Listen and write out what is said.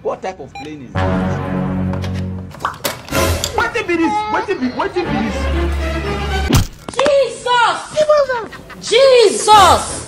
What type of plane is this? What be this? What be this? Jesus! Jesus!